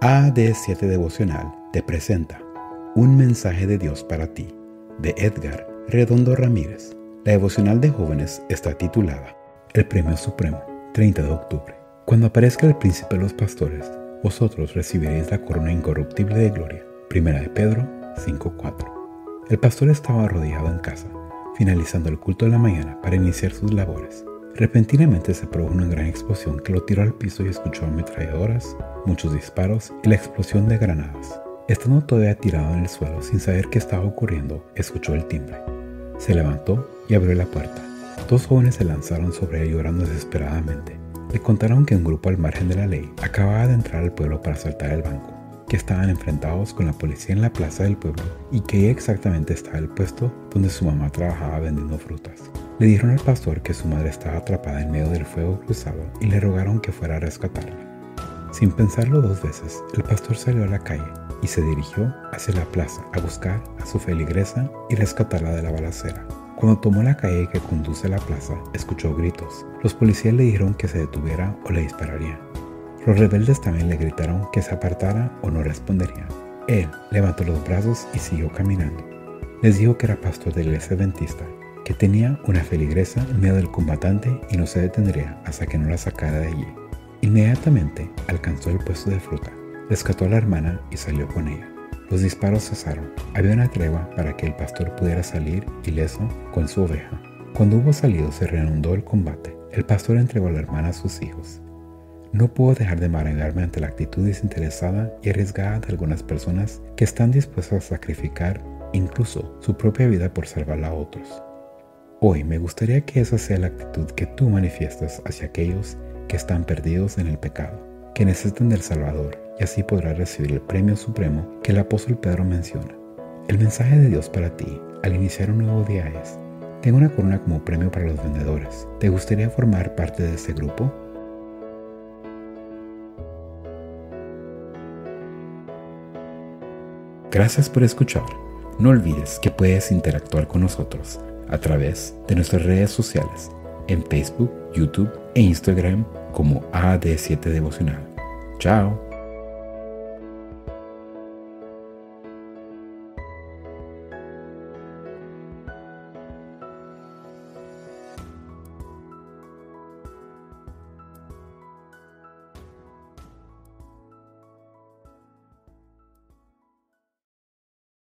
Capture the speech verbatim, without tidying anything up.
A D siete Devocional te presenta Un mensaje de Dios para ti, de Edgar Redondo Ramírez. La devocional de jóvenes está titulada El Premio Supremo, treinta de octubre. Cuando aparezca el príncipe de los pastores, vosotros recibiréis la corona incorruptible de gloria. Primera de Pedro cinco cuatro. El pastor estaba rodeado en casa, finalizando el culto de la mañana para iniciar sus labores. Repentinamente se produjo una gran explosión que lo tiró al piso y escuchó ametralladoras, muchos disparos y la explosión de granadas. Estando todavía tirado en el suelo sin saber qué estaba ocurriendo, escuchó el timbre. Se levantó y abrió la puerta. Dos jóvenes se lanzaron sobre él llorando desesperadamente. Le contaron que un grupo al margen de la ley acababa de entrar al pueblo para asaltar el banco, que estaban enfrentados con la policía en la plaza del pueblo y que ahí exactamente estaba el puesto donde su mamá trabajaba vendiendo frutas. Le dijeron al pastor que su madre estaba atrapada en medio del fuego cruzado y le rogaron que fuera a rescatarla. Sin pensarlo dos veces, el pastor salió a la calle y se dirigió hacia la plaza a buscar a su feligresa y rescatarla de la balacera. Cuando tomó la calle que conduce a la plaza, escuchó gritos. Los policías le dijeron que se detuviera o le dispararían. Los rebeldes también le gritaron que se apartara o no responderían. Él levantó los brazos y siguió caminando. Les dijo que era pastor de la iglesia adventista, que tenía una feligresa en medio del combatante y no se detendría hasta que no la sacara de allí. Inmediatamente alcanzó el puesto de fruta, rescató a la hermana y salió con ella. Los disparos cesaron. Había una tregua para que el pastor pudiera salir ileso con su oveja. Cuando hubo salido se reanudó el combate. El pastor entregó a la hermana a sus hijos. No puedo dejar de maravillarme ante la actitud desinteresada y arriesgada de algunas personas que están dispuestas a sacrificar incluso su propia vida por salvar a otros. Hoy me gustaría que esa sea la actitud que tú manifiestas hacia aquellos que están perdidos en el pecado, que necesitan del Salvador, y así podrás recibir el premio supremo que el apóstol Pedro menciona. El mensaje de Dios para ti al iniciar un nuevo día es: tengo una corona como premio para los vendedores. ¿Te gustaría formar parte de este grupo? Gracias por escuchar. No olvides que puedes interactuar con nosotros a través de nuestras redes sociales en Facebook, YouTube e Instagram como A D siete Devocional. Chao.